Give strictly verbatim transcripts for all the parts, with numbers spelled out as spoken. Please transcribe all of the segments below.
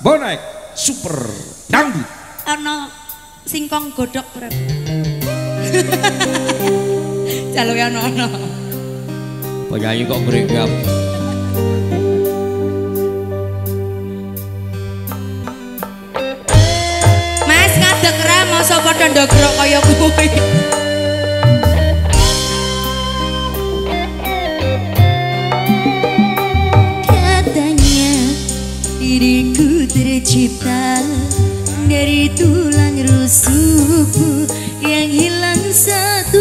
Bonek Super Dangdut. Ana singkong godhok berapa? Jaluke ana-ana. Penyanyi kok greggap. Mas ngadeg ra mosok padha ndogrok kaya kuwi. Katanya diriku tercipta dari tulang rusukku yang hilang satu.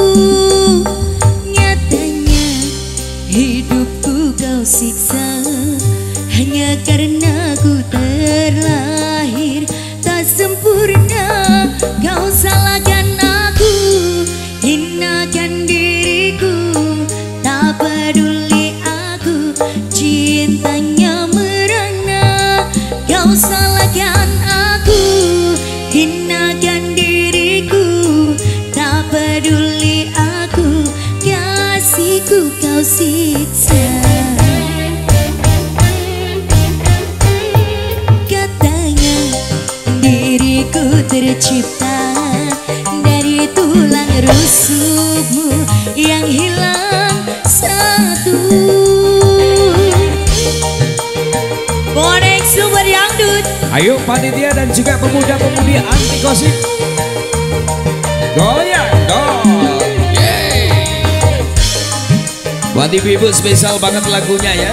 Nyatanya hidupku kau siksa hanya karena ku terlahir tak sempurna. Kau salahkan aku, hinakan diriku, tak peduli aku, cintanya merana. Kau salahkan aku, hinakan diriku, tak peduli aku, kasihku kau siksa. Katanya diriku tercipta dari tulang rusukmu yang hilang satu. Bonek Super Dangdut. Ayo panitia dan juga pemuda-pemudi anti gosip, goyang dong. Yeay. Buat ibu-ibu spesial banget lagunya ya.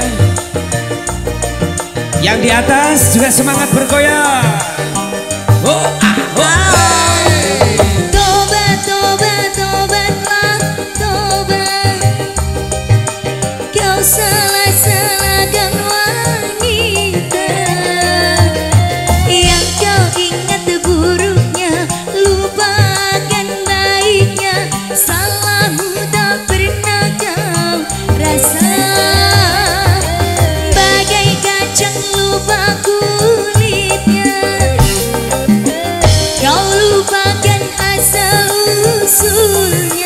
Yang di atas juga semangat bergoyang. Oh, ah, oh, hey. Tobat, tobat, tobatlah, tobat. Kau salah-salahkan wanita yang kau ingat buruknya, lupakan baiknya. Salahmu tak pernah kau rasa, bagai kacang lupa kulitnya. Kau lupakan asal usulnya,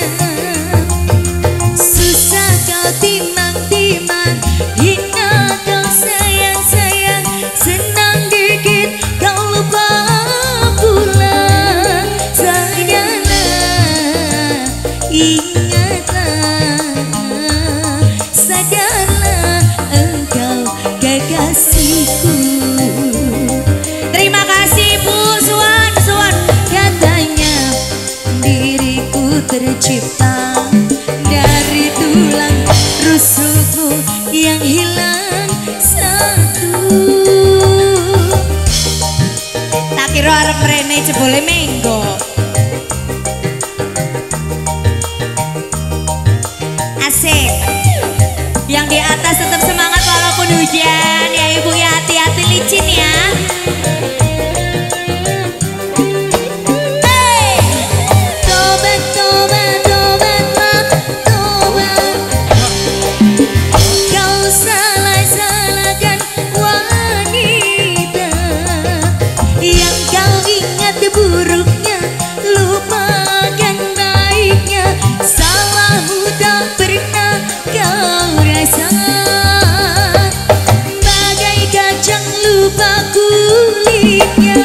susah kau timang-timang, hina kau sayang-sayang, senang dikit kau lupa pula. Sadarlah, ingatlah, sadarlah engkau kekasihku. Terima kasih Bu Suwan, Suwan. Katanya diriku tercipta dari tulang rusukmu yang hilang satu. Tak kira arep rene jebole menggo. Asik. Yang di atas tetap semangat walaupun hujan ya Ibu ya, hati-hati licin ya. Hey! Tobat, tobat, tobatlah, tobat. Kau salah-salahkan wanita yang kau ingat buruknya, lupakan baiknya. Salahmu tak pernah kau rasa, bagai kacang lupa kulitnya.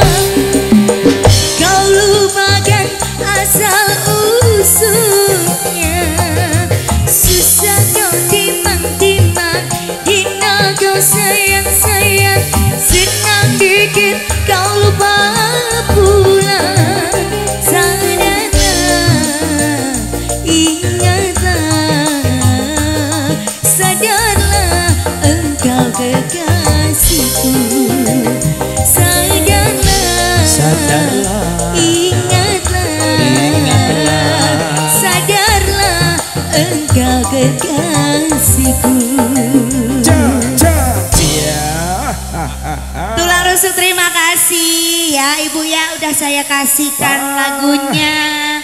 Kau lupakan asal usulnya, susah kau timang-timang, hina kau sayang-sayang, senang dikit kau lupa pula. Sadarlah, ingatlah, sadarlah engkau kekasihku. Sadarlah, Sadarlah, ingatlah, ingatlah, sadarlah engkau kekasihku. ja, ja, ja. Tulang rusuk terima kasih ya Ibu ya, udah saya kasihkan lagunya.